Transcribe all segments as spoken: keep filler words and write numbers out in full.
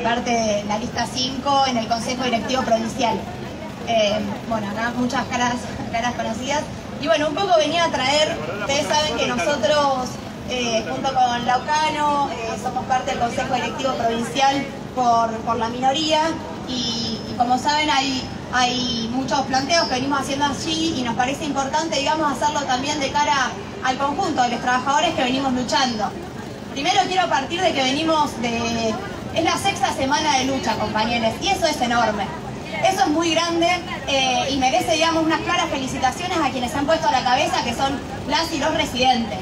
parte de la lista cinco en el Consejo Directivo Provincial. Eh, bueno, acá muchas caras, caras conocidas. Y bueno, un poco venía a traer, ustedes saben que nosotros, eh, junto con Laucano, eh, somos parte del Consejo Directivo Provincial por, por la minoría, y, y como saben hay, hay muchos planteos que venimos haciendo allí y nos parece importante, digamos, hacerlo también de cara al conjunto de los trabajadores que venimos luchando. Primero quiero partir de que venimos de... es la sexta semana de lucha, compañeros, y eso es enorme. Eso es muy grande eh, y merece, digamos, unas claras felicitaciones a quienes se han puesto a la cabeza, que son las y los residentes.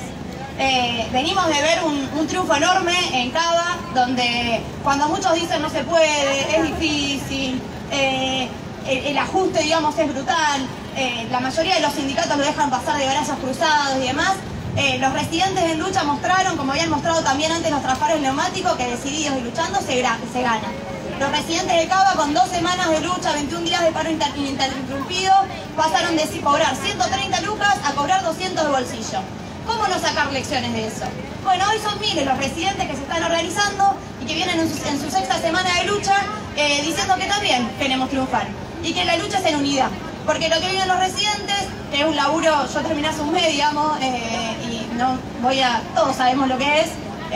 Eh, venimos de ver un, un triunfo enorme en Cava, donde cuando muchos dicen no se puede, es difícil, eh, el, el ajuste, digamos, es brutal, eh, la mayoría de los sindicatos lo dejan pasar de brazos cruzados y demás. Eh, los residentes en lucha mostraron, como habían mostrado también antes los trabajadores neumáticos, que decididos y luchando se, se ganan. Los residentes de Cava, con dos semanas de lucha, veintiún días de paro ininterrumpido, pasaron de cobrar ciento treinta lucas a cobrar doscientos de bolsillo. ¿Cómo no sacar lecciones de eso? Bueno, hoy son miles los residentes que se están organizando y que vienen en su, en su sexta semana de lucha eh, diciendo que también queremos triunfar y que la lucha es en unidad. Porque lo que viven los residentes, que es un laburo, yo terminé hace un mes, digamos, eh, y no voy a, todos sabemos lo que es,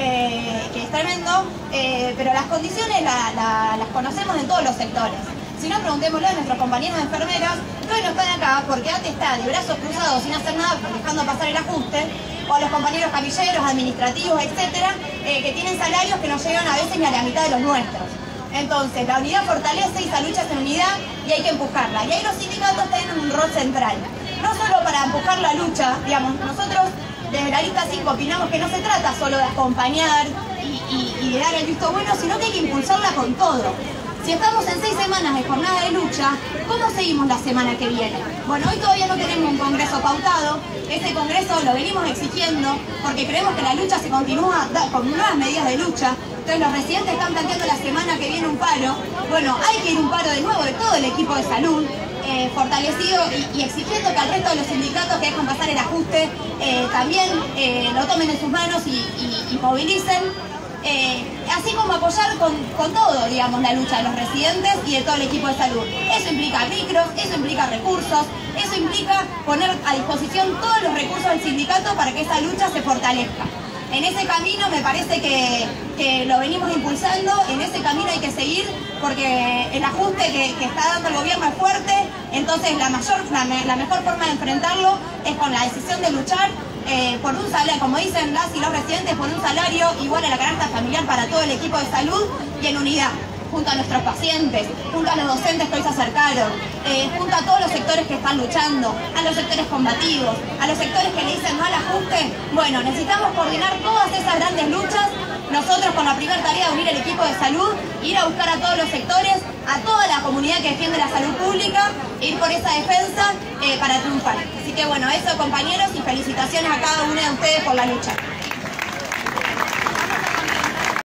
eh, que es tremendo, eh, pero las condiciones la, la, las conocemos en todos los sectores. Si no, preguntémosle a nuestros compañeros enfermeras, que hoy no están acá porque antes está de brazos cruzados sin hacer nada, dejando pasar el ajuste, o a los compañeros camilleros, administrativos, etcétera, eh, que tienen salarios que no llegan a veces ni a la mitad de los nuestros. Entonces, la unidad fortalece y esa lucha es en unidad y hay que empujarla. Y ahí los sindicatos tienen un rol central. No solo para empujar la lucha, digamos, nosotros desde la lista cinco opinamos que no se trata solo de acompañar y, y, y de dar el visto bueno, sino que hay que impulsarla con todo. Si estamos en seis semanas de jornada de lucha, ¿cómo seguimos la semana que viene? Bueno, hoy todavía no tenemos un congreso pautado. Ese congreso lo venimos exigiendo porque creemos que la lucha se continúa con nuevas medidas de lucha. Entonces los residentes están planteando la semana que viene un paro. Bueno, hay que ir un paro de nuevo de todo el equipo de salud, eh, fortalecido y, y exigiendo que al resto de los sindicatos que dejan pasar el ajuste eh, también eh, lo tomen en sus manos y, y, y movilicen. Eh, así como apoyar con, con todo, digamos, la lucha de los residentes y de todo el equipo de salud. Eso implica micros, eso implica recursos, eso implica poner a disposición todos los recursos del sindicato para que esa lucha se fortalezca. En ese camino me parece que, que lo venimos impulsando, en ese camino hay que seguir porque el ajuste que, que está dando el gobierno es fuerte, entonces la, mayor, la, la mejor forma de enfrentarlo es con la decisión de luchar eh, por un salario, como dicen las y los residentes, por un salario igual a la canasta familiar para todo el equipo de salud y en unidad, junto a nuestros pacientes, junto a los docentes que hoy se acercaron, eh, junto a todos los sectores que están luchando, a los sectores combativos, a los sectores que le dicen no al ajuste. Bueno, necesitamos coordinar todas esas grandes luchas, nosotros con la primera tarea de unir el equipo de salud, ir a buscar a todos los sectores, a toda la comunidad que defiende la salud pública, ir por esa defensa eh, para triunfar. Así que bueno, eso compañeros y felicitaciones a cada uno de ustedes por la lucha.